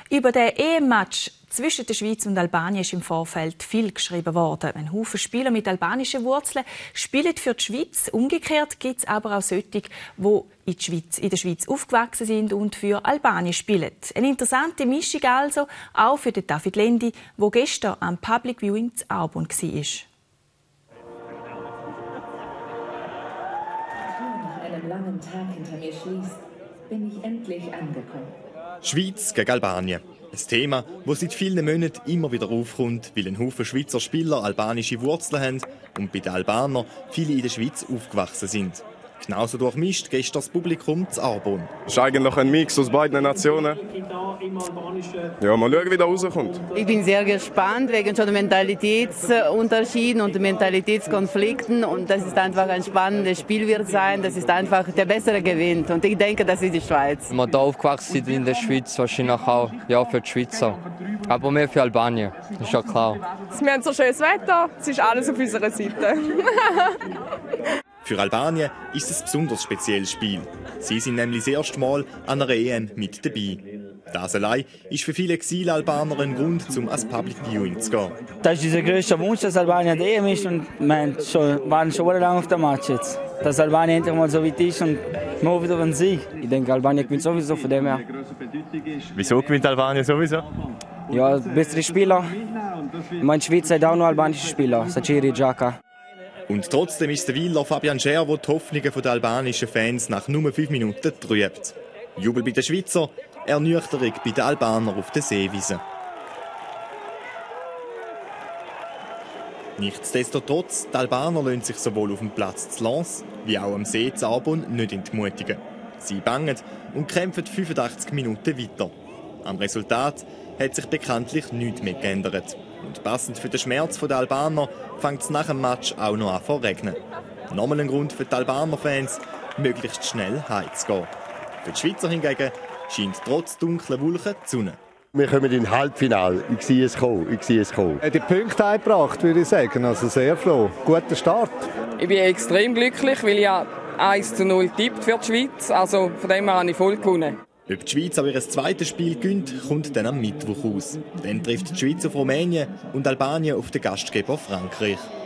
Über den EM-Match zwischen der Schweiz und Albanien ist im Vorfeld viel geschrieben worden. Ein Haufen Spieler mit albanischen Wurzeln spielen für die Schweiz. Umgekehrt gibt es aber auch solche, die in der Schweiz aufgewachsen sind und für Albanien spielen. Eine interessante Mischung also, auch für den David Lendi, der gestern am Public Viewing in Arbon war. Nach einem langen Tag hinter mir schließt, bin ich endlich angekommen. Schweiz gegen Albanien. Ein Thema, das seit vielen Monaten immer wieder aufkommt, weil ein Haufen Schweizer Spieler albanische Wurzeln haben und bei den Albanern viele in der Schweiz aufgewachsen sind. Genauso durchmischt gestern das Publikum zu Arbon. Es ist eigentlich ein Mix aus beiden Nationen. Ja, mal schauen, wie das rauskommt. Ich bin sehr gespannt wegen schon Mentalitätsunterschieden und Mentalitätskonflikten. Und das ist einfach ein spannendes Spiel wird sein. Das ist einfach der Bessere gewinnt. Und ich denke, das ist die Schweiz. Wenn wir hier aufgewachsen sind in der Schweiz, wahrscheinlich auch ja, für die Schweizer. Aber mehr für Albanien, ist ja klar. Wir haben so schönes Wetter, es ist alles auf unserer Seite. Für Albanien ist es ein besonders spezielles Spiel. Sie sind nämlich das erste Mal an einer EM mit dabei. Das allein ist für viele Exil-Albaner ein Grund, um ans Public Viewing zu gehen. Das ist unser grösster Wunsch, dass Albanien an der EM ist. Und wir waren schon lange auf dem Match jetzt. Dass Albanien endlich mal so weit ist und wir hoffen auf einen Sieg. Ich denke, Albanien gewinnt sowieso von dem her. Wieso gewinnt Albanien sowieso? Ja, bessere Spieler. Ich meine, die Schweiz hat auch noch albanische Spieler. Sachiri, Xhaka. Und trotzdem ist der Wieler Fabian Scher, der die Hoffnungen der albanischen Fans nach nur 5 Minuten trübt. Jubel bei den Schweizer, Ernüchterung bei den Albanern auf der Seewiese. Nichtsdestotrotz, die Albaner lassen sich sowohl auf dem Platz zu Lens wie auch am See zu Arbon nicht entmutigen. Sie bangen und kämpfen 85 Minuten weiter. Am Resultat hat sich bekanntlich nichts mehr geändert. Und passend für den Schmerz der Albaner fängt es nach dem Match auch noch an zu regnen. Nochmal ein Grund für die Albaner-Fans, möglichst schnell heimzugehen. Für die Schweizer hingegen scheint trotz dunkler Wolken die Sonne. Wir kommen in Halbfinale. Ich sehe es kommen. Die Punkte eingebracht, würde ich sagen. Also sehr froh. Guter Start. Ich bin extrem glücklich, weil ich ja 1:0 tippt für die Schweiz. Also von dem her habe ich voll gewonnen. Ob die Schweiz aber ihr zweites Spiel gewinnt, kommt dann am Mittwoch aus. Dann trifft die Schweiz auf Rumänien und Albanien auf den Gastgeber Frankreich.